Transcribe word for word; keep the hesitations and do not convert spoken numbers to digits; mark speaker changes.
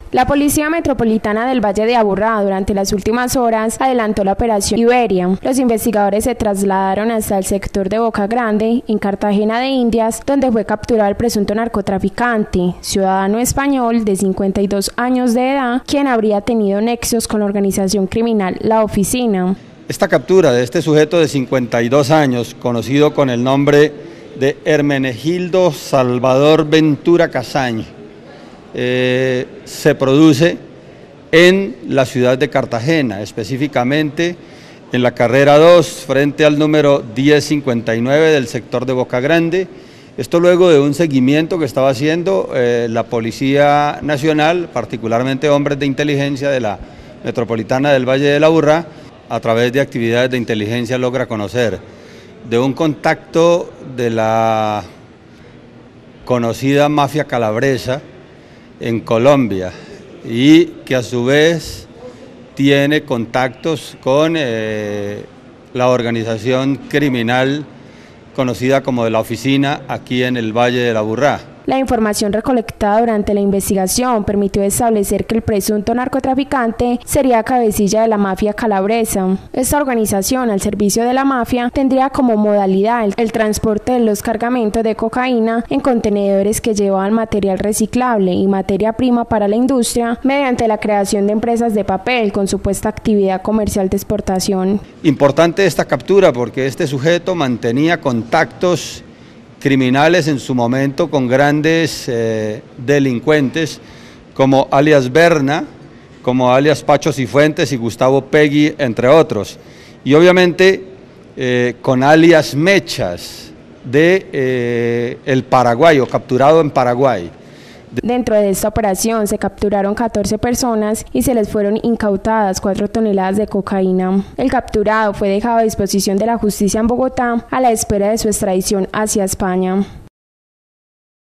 Speaker 1: La Policía Metropolitana del Valle de Aburrá durante las últimas horas adelantó la operación Iberia. Los investigadores se trasladaron hasta el sector de Boca Grande, en Cartagena de Indias, donde fue capturado el presunto narcotraficante, ciudadano español de cincuenta y dos años de edad, quien habría tenido nexos con la organización criminal La Oficina.
Speaker 2: Esta captura de este sujeto de cincuenta y dos años, conocido con el nombre de Hermenegildo Salvador Ventura Casañ, Eh, se produce en la ciudad de Cartagena, específicamente en la carrera dos, frente al número diez cincuenta y nueve del sector de Boca Grande. Esto luego de un seguimiento que estaba haciendo eh, la Policía Nacional, particularmente hombres de inteligencia de la Metropolitana del Valle de Aburrá, a través de actividades de inteligencia logra conocer de un contacto de la conocida mafia calabresa en Colombia y que a su vez tiene contactos con eh, la organización criminal conocida como de La Oficina aquí en el Valle de Aburrá.
Speaker 1: La información recolectada durante la investigación permitió establecer que el presunto narcotraficante sería cabecilla de la mafia calabresa. Esta organización, al servicio de la mafia, tendría como modalidad el, el transporte de los cargamentos de cocaína en contenedores que llevaban material reciclable y materia prima para la industria mediante la creación de empresas de papel con supuesta actividad comercial de exportación.
Speaker 2: Importante esta captura porque este sujeto mantenía contactos criminales en su momento con grandes eh, delincuentes como alias Berna, como alias Pacho Cifuentes y Gustavo Pegui, entre otros, y obviamente eh, con alias Mechas de eh, el paraguayo, capturado en Paraguay.
Speaker 1: Dentro de esta operación se capturaron catorce personas y se les fueron incautadas cuatro toneladas de cocaína. El capturado fue dejado a disposición de la justicia en Bogotá a la espera de su extradición hacia España.